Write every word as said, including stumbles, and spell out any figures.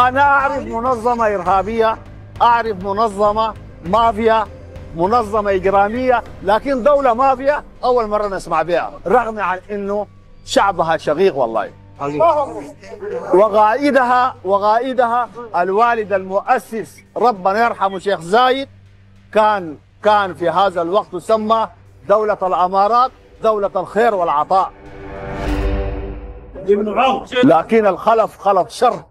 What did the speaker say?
أنا أعرف منظمة إرهابية، أعرف منظمة مافيا، منظمة إجرامية، لكن دولة مافيا أول مرة نسمع بها، رغم عن إنه شعبها شقيق والله. وقائدها وقائدها الوالد المؤسس ربنا يرحمه شيخ زايد كان كان في هذا الوقت تسمى دولة الأمارات، دولة الخير والعطاء. لكن الخلف خلف شر.